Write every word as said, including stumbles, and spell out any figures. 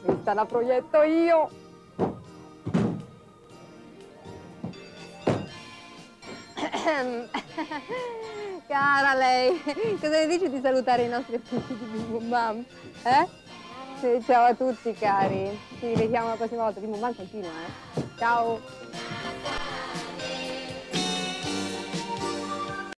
Questa la proietto io. Cara lei, cosa ne dici di salutare i nostri amici di Bim Bum Bam? Eh? Sì, ciao a tutti cari. Ci rivediamo la prossima volta. Bim Bum Bam continua, eh? Ciao.